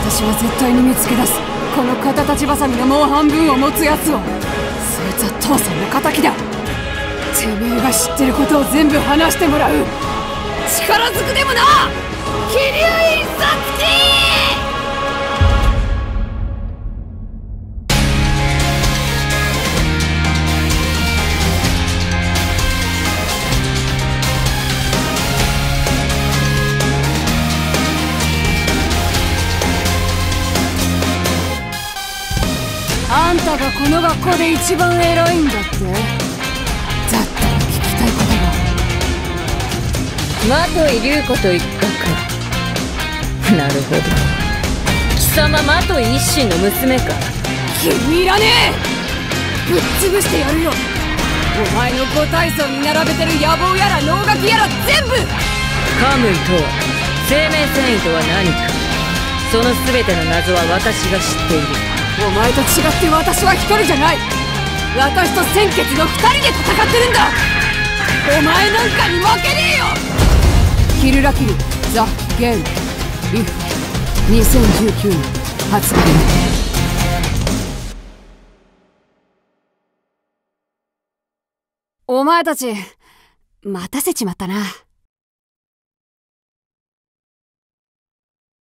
私は絶対に見つけ出す。この肩立ちバサミのもう半分を持つやつを。そいつは父さんの敵だ。てめえが知ってることを全部話してもらう。力ずくでもな、桐生印刷機。あんたがこの学校で一番偉いんだって。だったら聞きたいことが。 的井龍子と一角。なるほど、貴様的井一心の娘か。 君いらねえ。ぶっ潰してやるよ。お前の五体操に並べてる野望やら能書きやら全部。 カムイとは、生命繊維とは何か、その全ての謎は私が知っている。 お前と違って私は一人じゃない。私と鮮血の二人で戦ってるんだ。お前なんかに負けねえよ。キルラキルザ・ゲームリフ2019年発売。お前たち待たせちまったな。